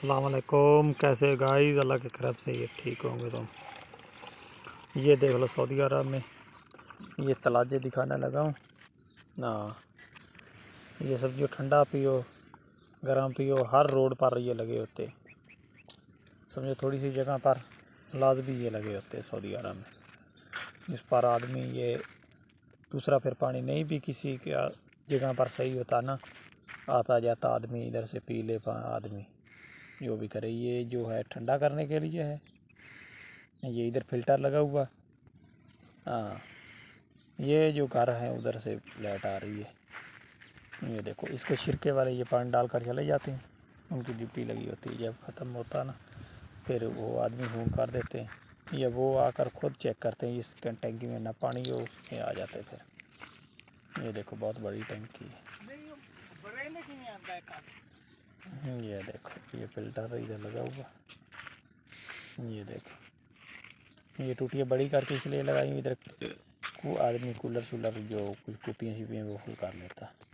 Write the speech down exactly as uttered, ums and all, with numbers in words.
अस्सलाम वालेकुम। कैसे गाइस, अल्लाह के करम से ये ठीक होंगे तुम। ये देख लो सऊदी अरब में ये तलाजे दिखाने लगा हूँ ना। ये सब जो ठंडा पियो गर्म पियो हर रोड पर ये लगे होते, समझो थोड़ी सी जगह पर लाजमी ये लगे होते सऊदी अरब में। इस पर आदमी ये दूसरा फिर पानी नहीं भी किसी के जगह पर सही होता ना, आता जाता आदमी इधर से पी ले आदमी जो भी करे। ये जो है ठंडा करने के लिए है, ये इधर फिल्टर लगा हुआ। हाँ, ये जो घर है उधर से लाइट आ रही है। ये देखो इसके छिरके वाले ये पानी डालकर चले जाते हैं, उनकी ड्यूटी लगी होती है। जब ख़त्म होता ना फिर वो आदमी फ़ोन कर देते हैं या वो आकर खुद चेक करते हैं इस टंकी में ना पानी हो, उसमें आ जाते हैं फिर। ये देखो बहुत बड़ी टंकी है। ये देखो ये फिल्टर इधर लगा हुआ। ये देखो ये टूटियाँ बड़ी करके इसलिए लगाई इधर को आदमी कूलर शूलर जो कुछ कुपियाँ शुपियाँ वो फुल कर लेता।